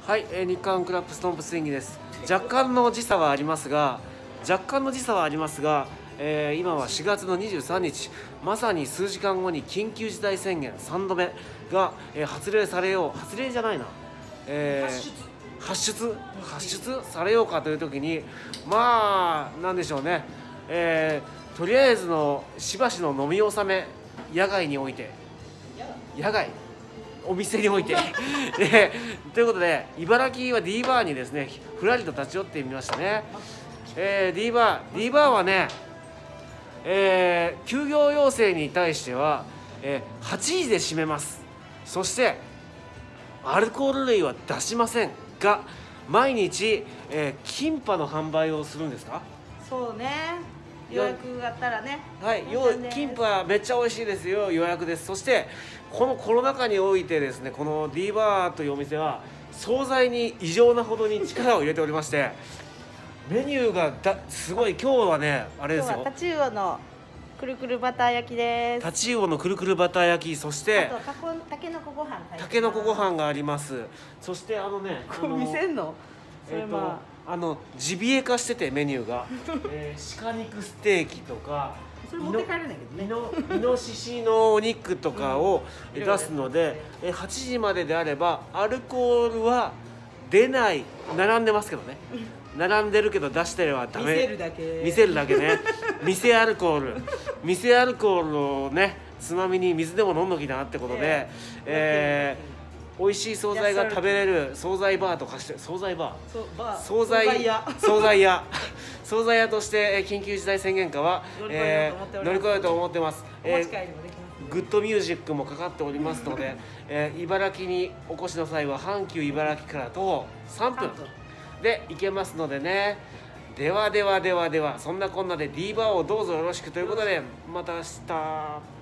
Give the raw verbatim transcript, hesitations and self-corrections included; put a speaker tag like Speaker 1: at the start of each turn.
Speaker 1: はい、えー、日韓クラップストンプスイングです。若干の時差はありますが、若干の時差はありますが、えー、今はしがつのにじゅうさんにち、まさに数時間後に緊急事態宣言さんどめが、えー、発令されよう、発令じゃないな、えー、発出発出されようかという時に、まあなんでしょうね、えー、とりあえずのしばしの飲み納め、野外において野外お店においてでということで、茨城は D バーにですねふらりと立ち寄ってみましたね。えー、D バー D バーはね、えー、休業要請に対しては、えー、はちじで閉めます。そしてアルコール類は出しませんが、毎日、えー、キンパの販売をするんですか？
Speaker 2: そうね、予約があったらね。
Speaker 1: はい、キンパめっちゃ美味しいですよ、予約です。そしてこのコロナ禍においてですね、この D バーというお店は惣菜に異常なほどに力を入れておりまして、メニューがだすごい。今日はねあれですよ、
Speaker 2: 今日はタチウオのくるくるバター焼きです。
Speaker 1: タチウオのくるくるバター焼き、そして
Speaker 2: あとたこたけのこご飯、
Speaker 1: たけのこご飯があります。そしてあのね、
Speaker 2: これ見せんの？それま
Speaker 1: あ、あのジビエ化しててメニューが、えー、鹿肉ステーキとか、
Speaker 2: それ持って帰るんだけどね。
Speaker 1: イノシシのお肉とかを出すので、えはちじまでであればアルコールは出ない。並んでますけどね、並んでるけど出してればダメ。
Speaker 2: 見せるだけ
Speaker 1: 見せるだけね店アルコール店アルコールをね、つまみに水でも飲んどきなってことで、えー、美味しい惣菜が食べれる惣菜バーとかして、惣菜バー惣菜屋惣菜屋惣菜屋として緊急事態宣言下は乗り越えようと思ってます。グッドミュージックもかかっておりますので、えー、茨城にお越しの際は阪急茨城から徒歩さんぷんで行けますのでね。ではではではでは、そんなこんなで D バーをどうぞよろしくということで、また明日。